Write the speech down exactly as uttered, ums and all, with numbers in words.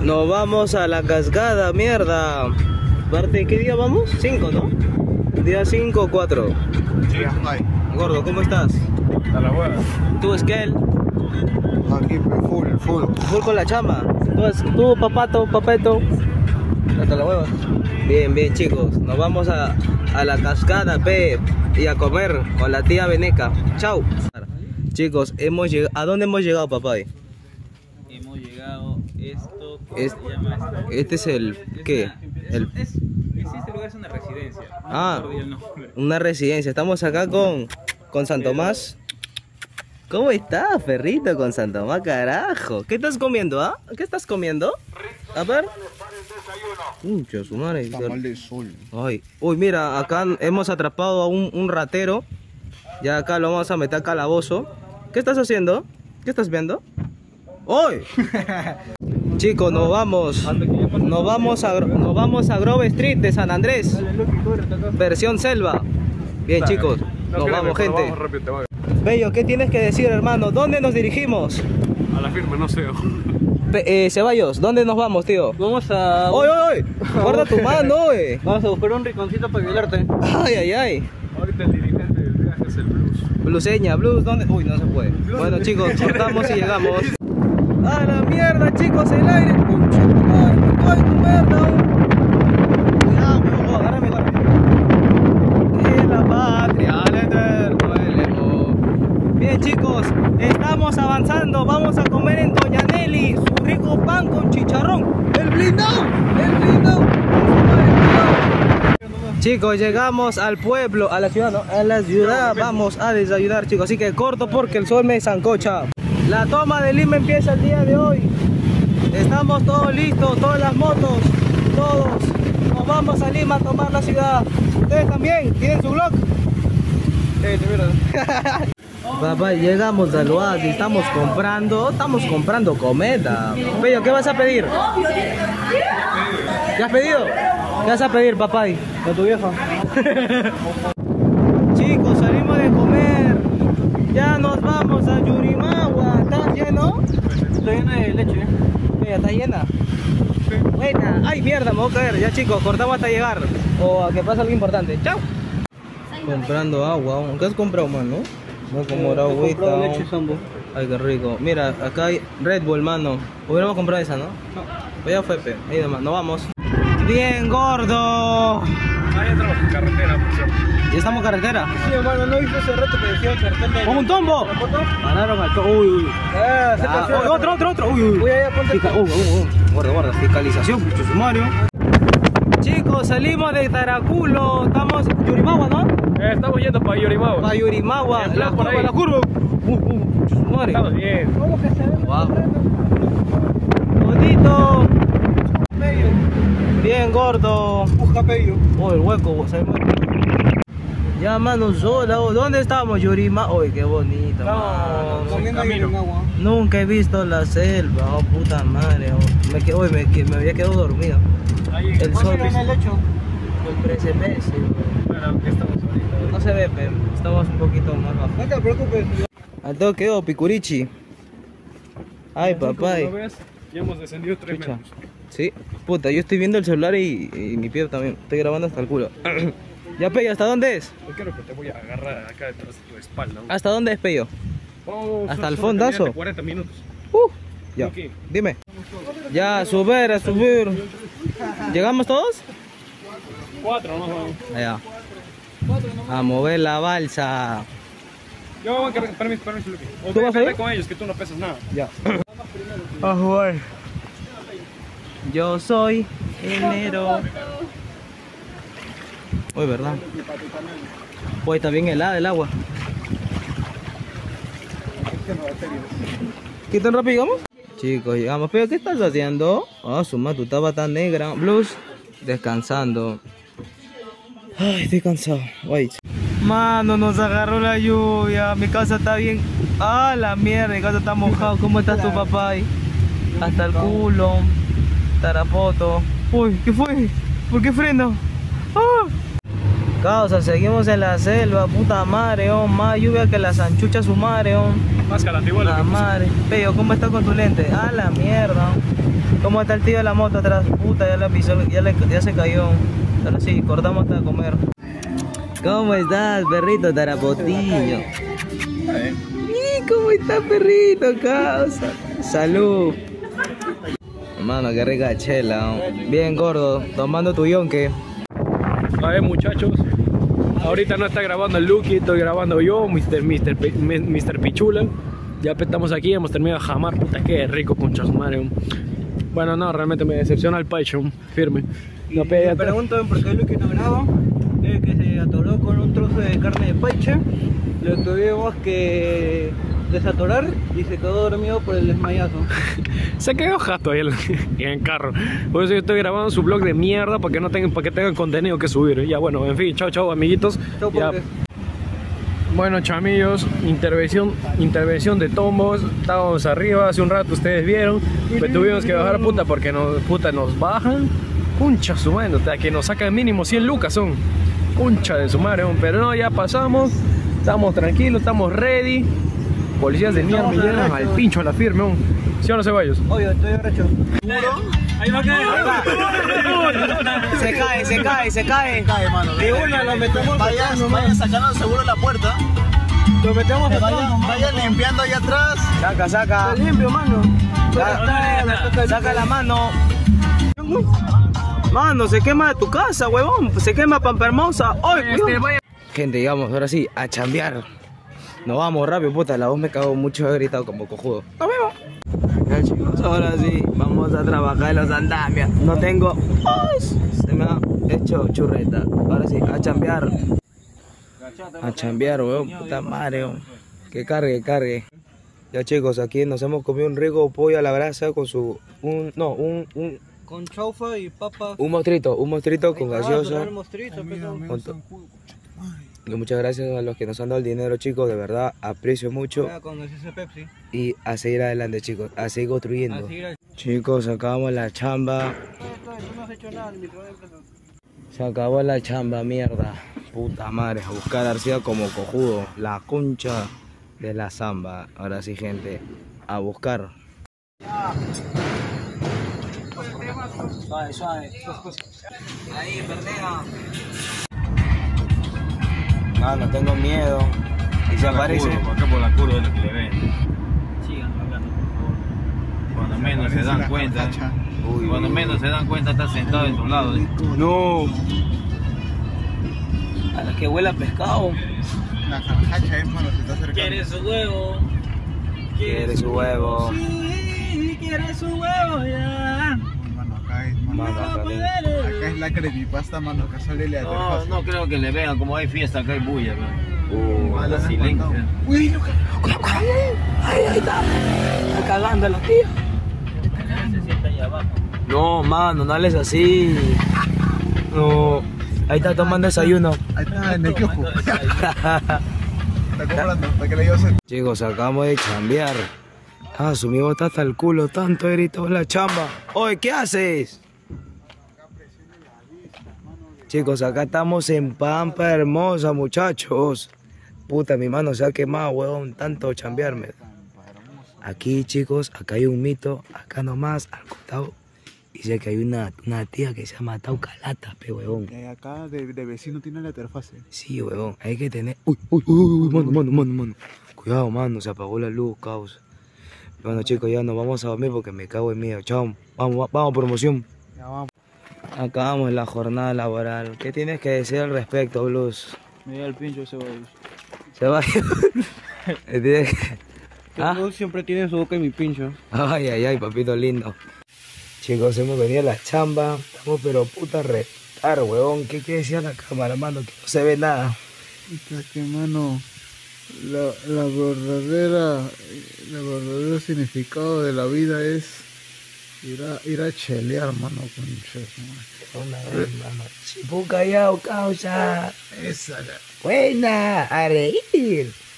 Nos vamos a la cascada, mierda. Parte, ¿qué día vamos? cinco, ¿no? Día cinco o cuatro. Sí, ay. Gordo, ¿cómo estás? A la hueá. ¿Tú, Esquel? Aquí, full, full. Full con la chamba. ¿Tú, es- tú papato, papeto? Hasta la hueva. Bien, bien, chicos. Nos vamos a, a la cascada, pe, y a comer con la tía Veneca. Chau. Chicos, hemos llegado. ¿A dónde hemos llegado, papá? Hemos llegado esto, ¿cómo Es- se llama esto? Este es el. ¿Qué? El, Es, es- este lugar es una residencia. No Ah. me acuerdo el nombre. una residencia. Estamos acá con, con San Tomás. ¿Cómo estás, perrito, con San Tomás, carajo? ¿Qué estás comiendo, ah? ¿Qué estás comiendo? A ver. Mucho, su madre. Tamal de sol. Ay, uy, mira, acá hemos atrapado a un, un ratero. Ya acá lo vamos a meter al calabozo. ¿Qué estás haciendo? ¿Qué estás viendo? ¡Uy! Chicos, nos vamos. Nos vamos a nos vamos a Grove Street de San Andrés. Versión selva. Bien, chicos. Nos vamos, gente. Bello, ¿qué tienes que decir, hermano? ¿Dónde nos dirigimos? A la firma, no sé. Pe- eh, Ceballos, ¿dónde nos vamos, tío? Vamos a. ¡Oy, oy, oy! Guarda tu mano, oy. Vamos a buscar un rinconcito para violarte. Ay, ay, ay. Ahorita el dirigente del viaje es el blues. Bluseña, blues, ¿dónde? Uy, no se puede. Bueno, chicos, cortamos y llegamos. ¡A la mierda, chicos! ¡El aire! ¡Pucha, tu madre! ¡Me cae tu mierda! Cuidado, huevón, agárrame, agárrame. ¡Que la patria al eterno elevó! Bien, chicos, estamos avanzando. Vamos a comer en Doña Nelly su rico pan con chicharrón. ¡El blindado! ¡El blindado! Chicos, llegamos al pueblo, a la ciudad, ¿no? A la ciudad vamos a desayunar, chicos. Así que corto porque el sol me zancocha. La toma de Lima empieza el día de hoy. Estamos todos listos, todas las motos, todos. Nos vamos a Lima a tomar la ciudad. ¿Ustedes también? ¿Tienen su blog? Papá, llegamos al oasis, estamos comprando, estamos comprando comida. Pello, ¿qué vas a pedir? ¿Qué has pedido? ¿Qué vas a pedir, papá? De tu vieja. Chicos, salimos de comer. Ya nos vamos a Yurimagua. ¿Está lleno? Está llena de leche. Sí, ¿está llena? Buena. Ay, mierda, me voy a caer. Ya, chicos, cortamos hasta llegar. O a que pase algo importante. Chao. Comprando agua. ¿Qué has comprado, mano? Voy a comprar agüita. Comprado leche Sambo. Ay, qué rico. Mira, acá hay Red Bull, mano. Hubiéramos comprado esa, ¿no? No. Pues ya fue, pe. Ahí nomás, nos vamos. Bien, gordo. Ahí entramos en carretera, por cierto. ¿Ya estamos en carretera? Sí, hermano, ¿no viste hace rato que decía el cartel de... ¡Con un tombo! ¿La foto? Pararon al tombo. Uy, uy. Ah, se Ah, canceló. uy, otro, otro, otro. Uy, uy. Uy, ya, ponte Fica- el- uy, uy, uy. Guarda, guarda. Fiscalización, mucho sumario. Chicos, salimos de Taraculo. Estamos en Yurimagua, ¿no? Eh, estamos yendo para Yorimao. Para Yurimagua. Estamos La por curva, ahí. la curva. Uh, uh, mucho sumario. Estamos bien. ¿Cómo que se ve? Wow. Bonito. Bien, gordo. Busca pello. Oh, el hueco, se ve muy- Ya, mano, sola. oh, ¿Dónde estamos, Yurima? Uy, qué bonito, mano. Estamos comiendo ahí camino. en agua. Nunca he visto la selva, oh puta madre. oh. Me, que- uy, me, que- me había quedado dormido. Ahí El ¿Cuándo sol. viene el lecho? El precipicio. Claro, que estamos ahorita. No se ve, pero estamos un poquito más bajo. No te preocupes. Al todo quedó Picurichi. Ay, papá. Como lo ves, ya hemos descendido tres Chucha. metros. Sí, puta, yo estoy viendo el celular y, y mi pie también. Estoy grabando hasta el culo. Ya, Pello, ¿hasta dónde es? Yo creo que te voy a agarrar acá detrás de tu espalda. ¿no? ¿Hasta dónde es, Pello? Vamos, ¿Hasta son- el son una fondazo? caminata de cuarenta minutos. Uh, ya, Ok. dime. Ya, a subir, a subir. ¿Llegamos todos? Cuatro, no vamos. Allá. A mover la balsa. Yo voy a cargar, permiso, permiso, Luqui. O ¿Tú ve- vas a vete ir? con ellos, que tú no pesas nada. Ya. A jugar. Yo soy enero. Uy, ¿verdad? Pues está bien helada el agua. ¿Qué tan rápido llegamos? Chicos, llegamos. ¿Pero qué estás haciendo? Ah, su madre, tu estaba tan negra. Blues, descansando. Ay, estoy cansado. Wait. Mano, nos agarró la lluvia. Mi casa está bien. Ah, la mierda, mi casa está mojado. ¿Cómo estás tu papá ahí? Hasta el culo. Tarapoto. Uy, ¿qué fue? ¿Por qué freno? ¡Ah! Causa, seguimos en la selva, puta madre, oh, más lluvia que las anchuchas su madre, oh. Máscara, igual. La madre. Pello, ¿cómo estás con tu lente? Ah, la mierda. ¿Cómo está el tío de la moto atrás? Puta, ya, la pisó, ya, le, ya se cayó. Ahora sí, cortamos hasta comer. ¿Cómo estás, perrito tarapotillo? ¿Cómo estás, perrito, causa? Salud. Hermano, qué rica chela. Bien gordo, tomando tu yonque. A ver, muchachos, ahorita no está grabando el Lucky, estoy grabando yo, mister mister P- mister Pichula. Ya estamos aquí, hemos terminado de jamar, puta, qué rico, concha su madre. Bueno, no, realmente me decepciona el Paicho, firme. No Y pega. me preguntan por qué Lucky no graba. Es que se atoró con un trozo de carne de paiche. Lo tuvimos que desatorar y se quedó dormido por el desmayazo. Se quedó jato ahí en en el carro. Por eso yo estoy grabando su blog de mierda para que no tengan, para que tengan contenido que subir. Ya bueno, en fin, chao, chao, amiguitos. Chau, Ya. pobres. Bueno, chamillos, intervención, intervención de tomos. Estábamos arriba hace un rato, ustedes vieron. Pues tuvimos que bajar puta porque nos, puta, nos bajan. Concha su madre, o sea, que nos sacan mínimo cien lucas son. Concha de su madre, pero no, ya pasamos. Estamos tranquilos, estamos ready. Policías de mierda me llevan al pincho a la firme, ¿no? ¿Sí o no, Ceballos? Obvio, estoy arrecho. Ahí va a caer. Se cae, se cae, se cae. De una lo metemos Vayan, atrás, vayan sacando seguro la puerta. Lo metemos Que atrás, vayan, nomás. vayan limpiando allá atrás. Saca, saca. Está limpio, mano. Saca, saca la mano. Mano, se quema de tu casa, huevón. Se quema Pampa Hermosa. ¡Ay, cuidado! Gente, digamos, ahora sí, a chambear. Nos vamos rápido, puta. La voz me cago mucho, he gritado como cojudo. ¡Nos vemos! Ya, chicos, ahora sí, vamos a trabajar en los andamios. No tengo... ¡Ay! Se me ha hecho churreta. Ahora sí, a chambear. A chambear, weón. Puta madre, weón. Que cargue, cargue. Ya, chicos, aquí nos hemos comido un rico pollo a la brasa con su... Un, no, un... un Con chaufa y papa. un mostrito, un mostrito con gaseosa. El mostrito, pero- Con to- Y muchas gracias a los que nos han dado el dinero, chicos. De verdad, aprecio mucho. Ah, con ese Pepsi. Y a seguir adelante, chicos. A seguir construyendo. Así era. Chicos, acabamos la chamba. Tú no has hecho nada, mi trabajo. Se acabó la chamba, mierda. Puta madre, a buscar arcilla como cojudo. La concha de la zamba. Ahora sí, gente, a buscar. Suave, suave. Ahí, perdea. No, no tengo miedo. Y se aparece. Acá por la curva es lo que le ven. Cuando menos se dan cuenta, Uy, cuando menos se dan cuenta está sentado en tu lado. no. A la que huele a pescado. La jarjacha es, mano, se está acercando. ¿Quieres su huevo? Quiere su huevo. Sí, quiere su huevo ya. Mano, acá es, mano. Mano, acá bien. Acá es la creepypasta, mano, que sale la No, no creo que le vean, como hay fiesta acá hay bulla. Uh, La silencio. Uy, loca, loca, ahí, ahí está. Está cagando la tía. Se sienta ahí abajo. No, mano, no hables así. No. Ahí está tomando desayuno. Ahí está, en el kiosco. Está comprando, para que le lleve sed. Chicos, acabamos de chambear. Ah, su amigo está hasta el culo, tanto gritó en la chamba. Oye, ¿qué haces? Chicos, acá estamos en Pampa Hermosa, muchachos. Puta, mi mano se ha quemado, huevón, tanto chambearme. Aquí, chicos, acá hay un mito, acá nomás, al costado. Dice que hay una, una tía que se ha matado calata, pe, huevón. Eh, acá de, de vecino tiene la interfase. Sí, huevón, hay que tener... Uy, uy, uy, uy, mano, mano, mano, mano. Cuidado, mano, se apagó la luz, caos. Bueno, chicos, ya nos vamos a dormir porque me cago en miedo. Chao, vamos, vamos, promoción. Ya vamos. Acabamos la jornada laboral. ¿Qué tienes que decir al respecto, Blues? Me da el pincho ese Ceballos. Se va. ¿Tienes que- ¿Ah? Siempre tiene su boca en mi pincho. Ay, ay, ay, papito lindo. Chicos, hemos venido a la chamba. Estamos pero puta retar, huevón. ¿Qué quiere decir la cámara, mano? Que no se ve nada. Puta, que mano, la, la verdadera, el verdadero significado de la vida es ir a, ir a chelear, mano, con Una vez, mano. Chipú callado, causa. esa. Buena, a reír.